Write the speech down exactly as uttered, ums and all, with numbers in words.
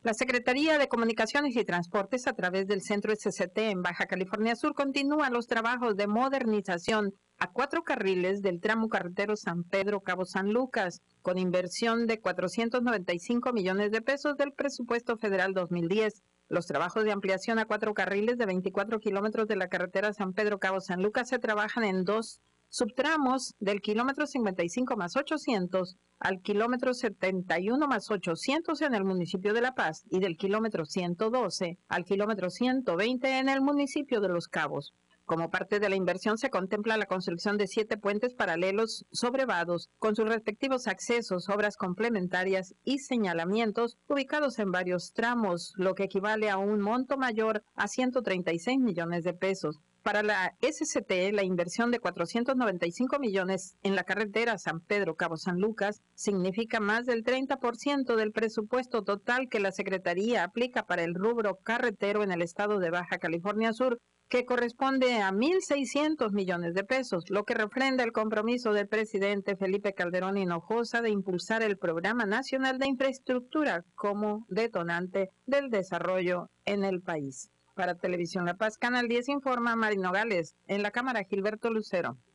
La Secretaría de Comunicaciones y Transportes, a través del Centro S C T en Baja California Sur, continúa los trabajos de modernización a cuatro carriles del tramo carretero San Pedro-Cabo San Lucas, con inversión de cuatrocientos noventa y cinco millones de pesos del presupuesto federal dos mil diez. Los trabajos de ampliación a cuatro carriles de veinticuatro kilómetros de la carretera San Pedro-Cabo San Lucas se trabajan en dos subtramos del kilómetro cincuenta y cinco más ochocientos al kilómetro setenta y uno más ochocientos en el municipio de La Paz y del kilómetro ciento doce al kilómetro ciento veinte en el municipio de Los Cabos. Como parte de la inversión se contempla la construcción de siete puentes paralelos sobrevados con sus respectivos accesos, obras complementarias y señalamientos ubicados en varios tramos, lo que equivale a un monto mayor a ciento treinta y seis millones de pesos. Para la S C T, la inversión de cuatrocientos noventa y cinco millones en la carretera San Pedro-Cabo San Lucas significa más del treinta por ciento del presupuesto total que la Secretaría aplica para el rubro carretero en el estado de Baja California Sur, que corresponde a mil seiscientos millones de pesos, lo que refrenda el compromiso del presidente Felipe Calderón Hinojosa de impulsar el Programa Nacional de Infraestructura como detonante del desarrollo en el país. Para Televisión La Paz, Canal diez informa Mari Nogales, en la cámara Gilberto Lucero.